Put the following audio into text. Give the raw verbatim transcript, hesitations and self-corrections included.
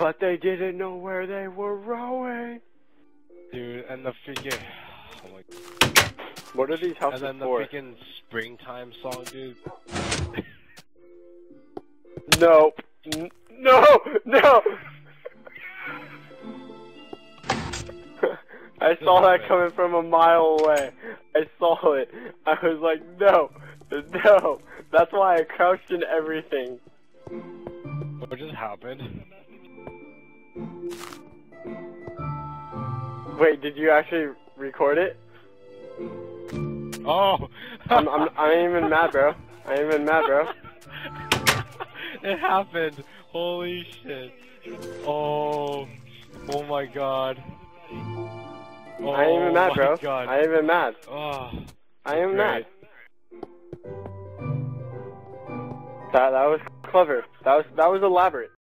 But they didn't know where they were rowing. Dude, and the freaking... Oh my... What are these houses for? And then the freaking springtime song, dude. No. N no! No! I saw that coming from a mile away. I saw it. I was like, no. No. That's why I crouched in everything. What just happened? Wait, did you actually record it? Oh! I'm, I'm, I ain't even mad, bro. I ain't even mad, bro. It happened! Holy shit. Oh. Oh my god. Oh, I ain't even mad, bro. God. I ain't even mad. Oh, I ain't great. mad. That, that was clever. That was, that was elaborate.